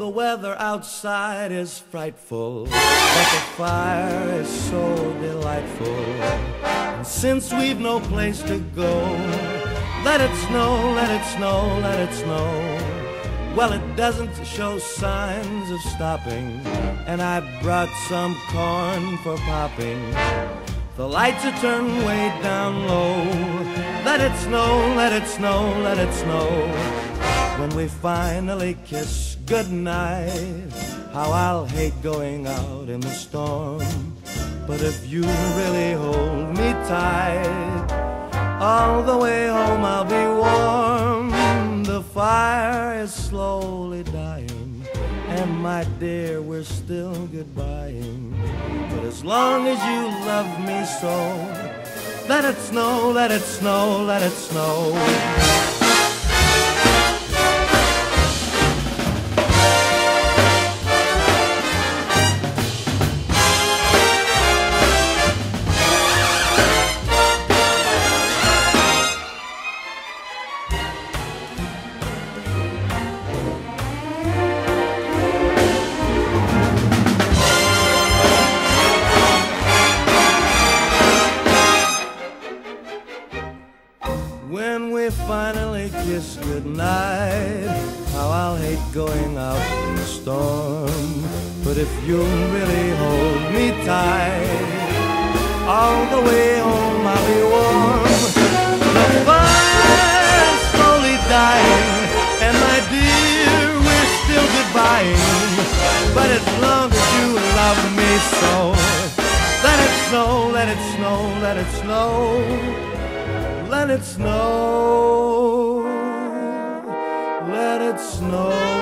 The weather outside is frightful, but the fire is so delightful. And since we've no place to go, let it snow, let it snow, let it snow. Well, it doesn't show signs of stopping, and I brought some corn for popping. The lights are turned way down low. Let it snow, let it snow, let it snow. When we finally kiss goodnight, how I'll hate going out in the storm. But if you really hold me tight, all the way home I'll be warm. The fire is slowly dying, and my dear, we're still goodbying. But as long as you love me so, let it snow, let it snow, let it snow. When we finally kiss goodnight, how I'll hate going out in the storm. But if you'll really hold me tight, all the way home I'll be warm. The fire's slowly dying, and my dear, we're still goodbying. But as long as you love me so, let it snow, let it snow, let it snow. Let it snow, let it snow.